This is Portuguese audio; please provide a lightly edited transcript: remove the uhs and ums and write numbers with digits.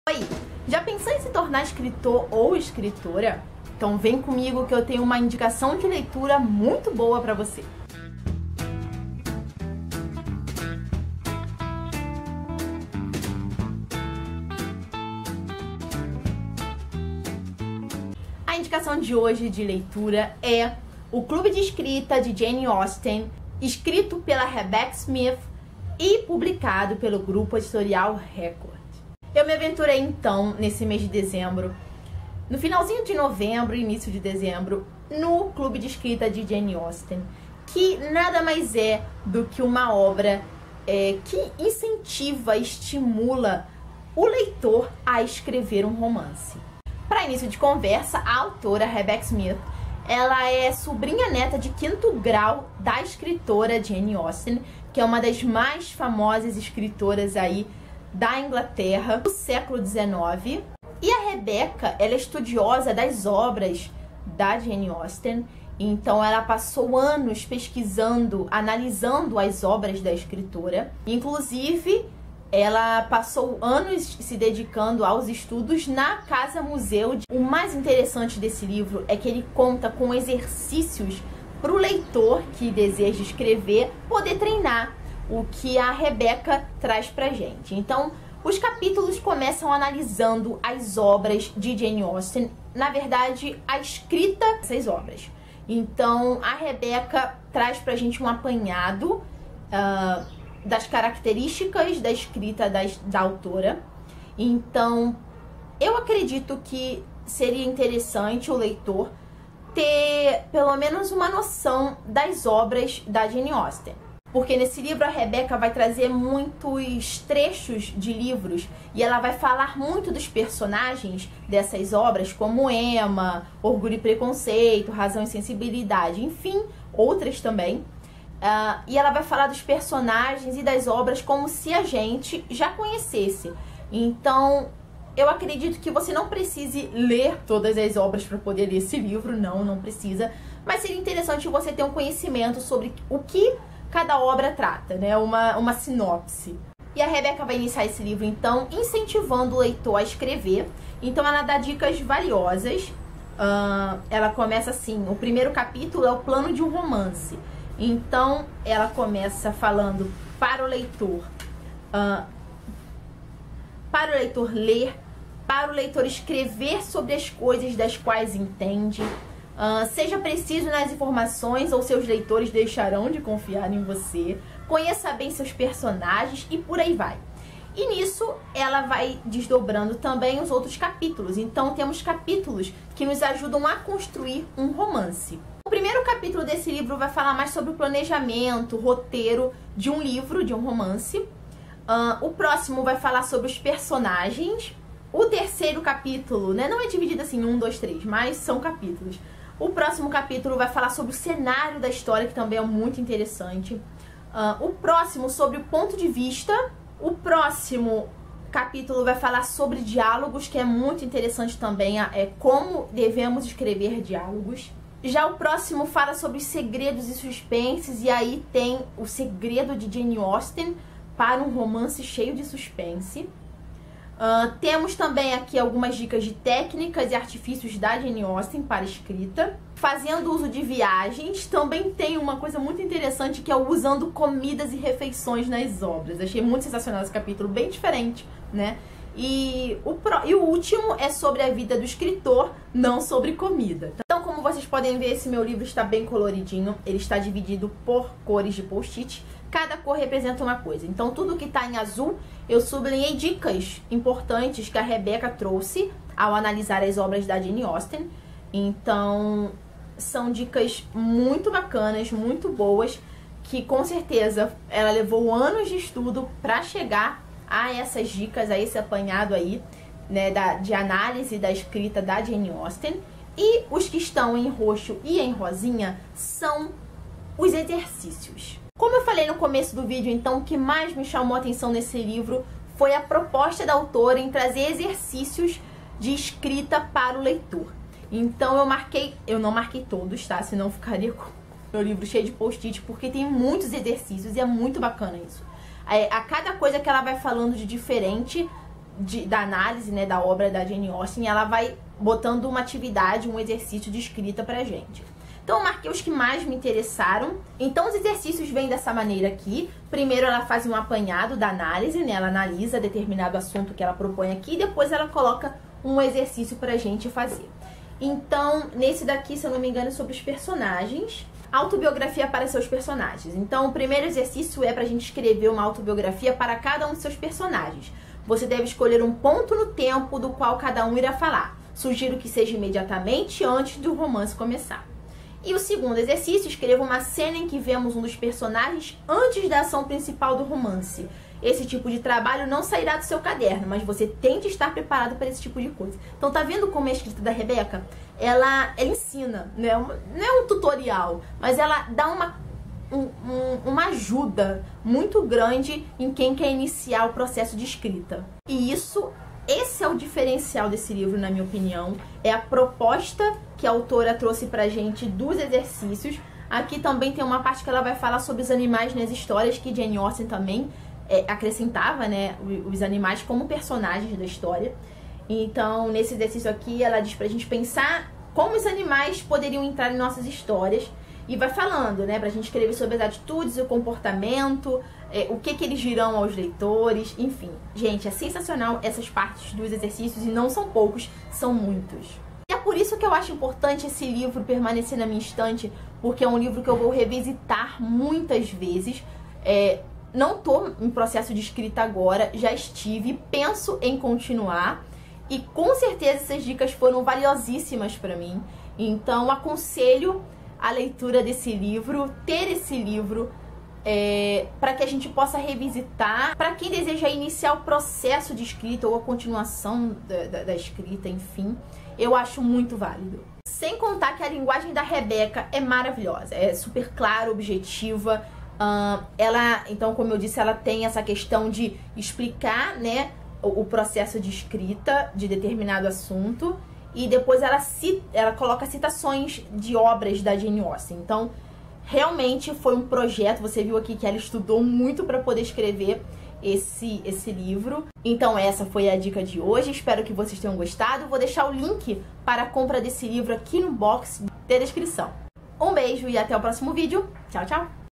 Oi, já pensou em se tornar escritor ou escritora? Então vem comigo que eu tenho uma indicação de leitura muito boa para você. A indicação de hoje de leitura é O Clube de Escrita de Jane Austen, escrito pela Rebecca Smith e publicado pelo grupo editorial Record. Eu me aventurei então nesse mês de dezembro, no finalzinho de novembro, início de dezembro, no Clube de Escrita de Jane Austen, que nada mais é do que uma obra que incentiva, estimula o leitor a escrever um romance. Para início de conversa, a autora Rebecca Smith, ela é sobrinha neta de 5º grau da escritora Jane Austen, que é uma das mais famosas escritoras aí da Inglaterra do século XIX. E a Rebecca, ela é estudiosa das obras da Jane Austen, então ela passou anos pesquisando, analisando as obras da escritora. Inclusive, ela passou anos se dedicando aos estudos na Casa Museu. O mais interessante desse livro é que ele conta com exercícios para o leitor que deseja escrever poder treinar, o que a Rebecca traz pra gente. Então, os capítulos começam analisando as obras de Jane Austen, na verdade, a escrita dessas obras. Então, a Rebecca traz pra gente um apanhado das características da escrita da autora. Então, eu acredito que seria interessante o leitor ter pelo menos uma noção das obras da Jane Austen. Porque nesse livro a Rebecca vai trazer muitos trechos de livros e ela vai falar muito dos personagens dessas obras, como Emma, Orgulho e Preconceito, Razão e Sensibilidade, enfim, outras também. E ela vai falar dos personagens e das obras como se a gente já conhecesse. Então, eu acredito que você não precise ler todas as obras para poder ler esse livro, não precisa. Mas seria interessante você ter um conhecimento sobre o que cada obra trata, né? Uma sinopse. E a Rebecca vai iniciar esse livro, então, incentivando o leitor a escrever. Então, ela dá dicas valiosas. Ela começa assim, o primeiro capítulo é o plano de um romance. Então, ela começa falando para o leitor ler, para o leitor escrever sobre as coisas das quais entende. Seja preciso nas informações ou seus leitores deixarão de confiar em você. Conheça bem seus personagens e por aí vai. E nisso ela vai desdobrando também os outros capítulos. Então temos capítulos que nos ajudam a construir um romance. O primeiro capítulo desse livro vai falar mais sobre o planejamento, o roteiro de um livro, de um romance. O próximo vai falar sobre os personagens. O terceiro capítulo, né, não é dividido assim em 1, 2, 3, mas são capítulos. O próximo capítulo vai falar sobre o cenário da história, que também é muito interessante. O próximo sobre o ponto de vista. O próximo capítulo vai falar sobre diálogos, que é muito interessante também, como devemos escrever diálogos. Já o próximo fala sobre os segredos e suspenses, e aí tem o segredo de Jane Austen para um romance cheio de suspense. Temos também aqui algumas dicas de técnicas e artifícios da Jane Austen para escrita. Fazendo uso de viagens, também tem uma coisa muito interessante que é o usando comidas e refeições nas obras. Achei muito sensacional esse capítulo, bem diferente, né? E o último é sobre a vida do escritor, não sobre comida. Então, como vocês podem ver, esse meu livro está bem coloridinho. Ele está dividido por cores de post-it. Cada cor representa uma coisa. Então, tudo que está em azul, eu sublinhei dicas importantes que a Rebecca trouxe ao analisar as obras da Jane Austen. Então, são dicas muito bacanas, muito boas, que com certeza ela levou anos de estudo para chegar a essas dicas, a esse apanhado aí, né, de análise da escrita da Jane Austen. E os que estão em roxo e em rosinha são os exercícios. Como eu falei no começo do vídeo, então, o que mais me chamou a atenção nesse livro foi a proposta da autora em trazer exercícios de escrita para o leitor. Então eu não marquei todos, tá? Senão ficaria com o meu livro cheio de post-it, porque tem muitos exercícios e é muito bacana isso. A cada coisa que ela vai falando de diferente, da análise, né, da obra da Jane Austen, ela vai botando uma atividade, um exercício de escrita pra gente. Então eu marquei os que mais me interessaram. Então os exercícios vêm dessa maneira aqui. Primeiro ela faz um apanhado da análise, né? Ela analisa determinado assunto que ela propõe aqui, e depois ela coloca um exercício pra gente fazer. Então, nesse daqui, se eu não me engano, é sobre os personagens. Autobiografia para seus personagens. Então, o primeiro exercício é pra gente escrever uma autobiografia para cada um dos seus personagens. Você deve escolher um ponto no tempo do qual cada um irá falar. Sugiro que seja imediatamente antes do romance começar. E o segundo exercício, escreva uma cena em que vemos um dos personagens antes da ação principal do romance. Esse tipo de trabalho não sairá do seu caderno, mas você tem de estar preparado para esse tipo de coisa. Então tá vendo como é a escrita da Rebeca? Ela ensina, né? Não é um tutorial, mas ela dá uma ajuda muito grande em quem quer iniciar o processo de escrita. E esse é o diferencial desse livro, na minha opinião. É a proposta que a autora trouxe pra gente dos exercícios. Aqui também tem uma parte que ela vai falar sobre os animais nas histórias, que Jane Austen também acrescentava, né, os animais como personagens da história. Então, nesse exercício aqui, ela diz pra gente pensar como os animais poderiam entrar em nossas histórias. E vai falando, né, pra gente escrever sobre as atitudes, o comportamento, o que eles dirão aos leitores, enfim. Gente, é sensacional essas partes dos exercícios, e não são poucos, são muitos. E é por isso que eu acho importante esse livro permanecer na minha estante, porque é um livro que eu vou revisitar muitas vezes. Não tô em processo de escrita agora, já estive, penso em continuar, e com certeza essas dicas foram valiosíssimas pra mim. Então, aconselho a leitura desse livro, ter esse livro, para que a gente possa revisitar. Para quem deseja iniciar o processo de escrita ou a continuação da escrita, enfim, eu acho muito válido. Sem contar que a linguagem da Rebeca é maravilhosa, é super clara, objetiva. Então, como eu disse, ela tem essa questão de explicar, né, o processo de escrita de determinado assunto. E depois ela coloca citações de obras da Jane Austen. Então, realmente foi um projeto. Você viu aqui que ela estudou muito para poder escrever esse livro. Então, essa foi a dica de hoje. Espero que vocês tenham gostado. Vou deixar o link para a compra desse livro aqui no box da descrição. Um beijo e até o próximo vídeo. Tchau, tchau!